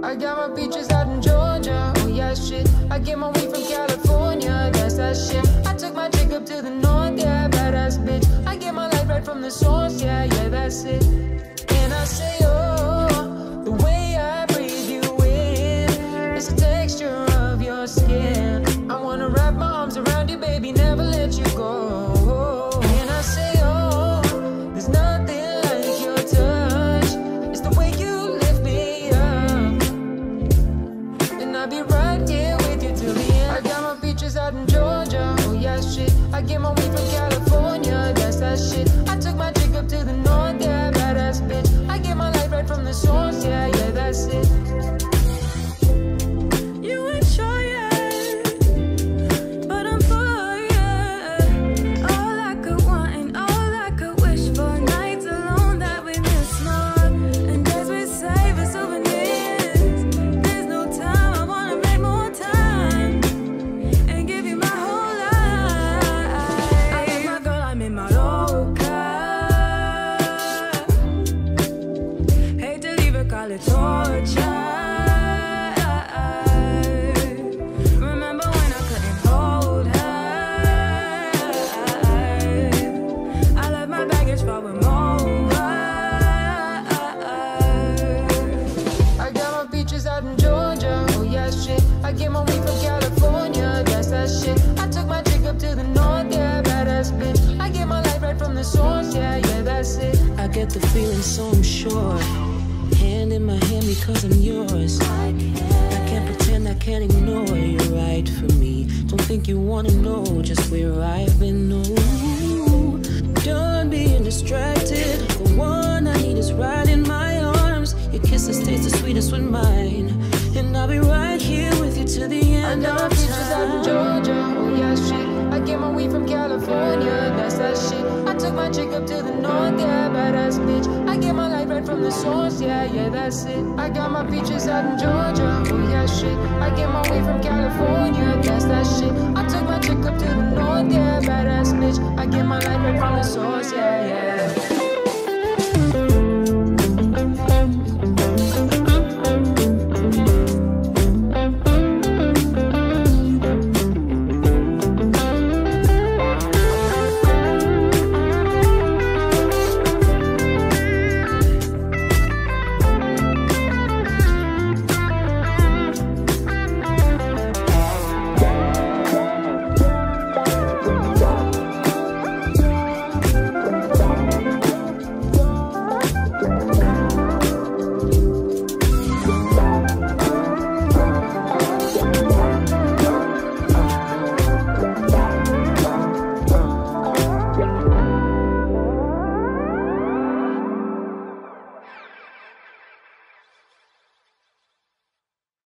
I got my peaches out in Georgia, oh yeah shit. I get my weed from California, that's that shit. I took my chick up to the north, yeah, badass bitch. I get my life right from the source, yeah, yeah, that's it. And I say, oh, the way I breathe you in, it's the texture of your skin. I wanna wrap my arms around you, baby, never let you go. And I say, oh, there's nothing like your touch. It's the way you lift me up, and I'll be right here with you till the end. I got my peaches out in Georgia, oh yeah shit. I get my weed from California, that's that shit. I took my chick up to the north, yeah, badass bitch. I get my life right from the source, yeah, yeah, that's it. You ain't sure yet, but I'm for you. All I could want and all I could wish for, nights alone that we miss more, and days we save as souvenirs. There's no time, I wanna make more time and give you my whole life. I love my girl, I'm in my loca. Hate to leave her, call it torture. Remember when I couldn't hold her? I left my baggage far with more. I got my peaches out in Georgia, oh yeah shit. I get my weed from California, that's that shit. I took my chick up to the north, yeah, badass bitch. I get my life right from the source, yeah, yeah, that's it. I get the feeling, so I'm sure. Hand in my hand because I'm yours. I can't pretend, I can't ignore. You're right for me. Don't think you wanna know just where I've been. No, done being distracted. The one I need is right in my arms. Your kisses taste the sweetest with mine, and I'll be right here with you till the I end got my of peaches out in time. Georgia, oh yeah shit. I get my weed from California, that's that shit. I took my chick up to the north, yeah, badass bitch. I get my life right from the source, yeah, yeah, that's it. I got my peaches out in Georgia, oh yeah shit. I get my weed from California, that's that shit. I took my chick up to the north, yeah, badass bitch. I get my life right from the source, yeah, yeah.